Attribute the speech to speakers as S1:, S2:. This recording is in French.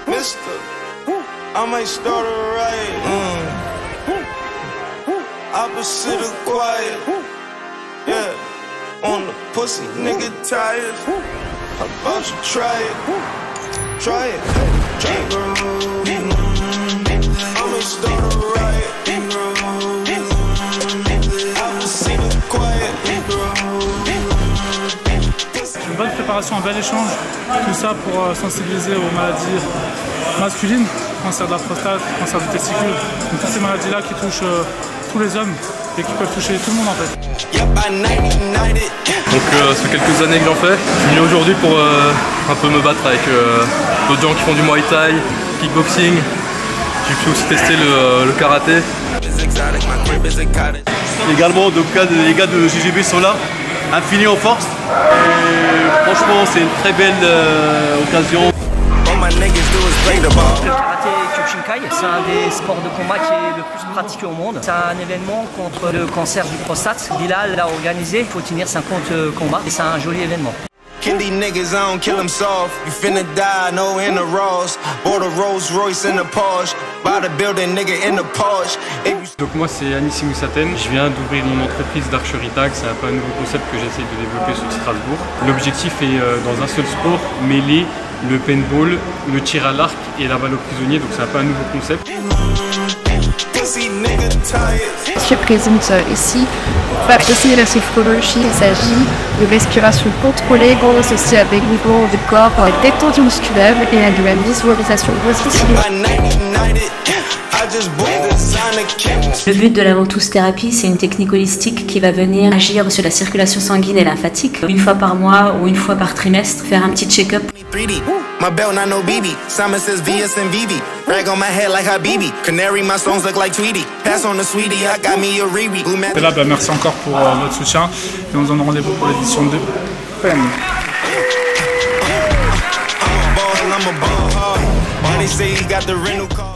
S1: Mister, I might start a riot. Opposite of quiet. Yeah, on the pussy, nigga tired. How about you try it? Try it. Try it. I might start a riot. Opposite of quiet.
S2: Une bonne préparation, un bel échange, tout ça pour sensibiliser aux maladies masculines, cancer de la prostate, cancer du testicule, donc toutes ces maladies-là qui touchent tous les hommes et qui peuvent toucher tout le monde en fait.
S3: Donc ça fait quelques années que j'en fais. Je suis venu aujourd'hui pour un peu me battre avec d'autres gens qui font du Muay Thai, kickboxing. J'ai pu aussi tester le karaté.
S4: Également, donc, les gars de GGB sont là, infinis en force. Et franchement, c'est une très belle occasion.
S5: Le karaté Kyokushinkai, c'est un des sports de combat qui est le plus pratiqué au monde. C'est un événement contre le cancer du prostate. Bilal l'a organisé, il faut tenir 50 combats et c'est un joli événement.
S1: Kill these niggas, I don't kill them soft. You finna die, no in the Ross. Bought a Rolls Royce in the Porsche. Buy the building, nigga, in the Porsche.
S6: Donc moi c'est Anissi Moussaten, je viens d'ouvrir mon entreprise d'archerie tag, c'est un peu un nouveau concept que j'essaie de développer sur Strasbourg. L'objectif est dans un seul sport, mêler le paintball, le tir à l'arc et la balle aux prisonniers, donc c'est un peu un nouveau concept.
S7: Je présente ici pour faire aussi la sophrologie. Il s'agit de respiration contrôlée, associée avec mouvement de corps, détente musculaire et de la visualisation positive.
S8: Le but de la ventouse thérapie, c'est une technique holistique qui va venir agir sur la circulation sanguine et lymphatique. Une fois par mois ou une fois par trimestre, faire un petit check-up.
S2: Et là, merci encore pour votre soutien et on se donne rendez-vous pour l'édition 2. Pen.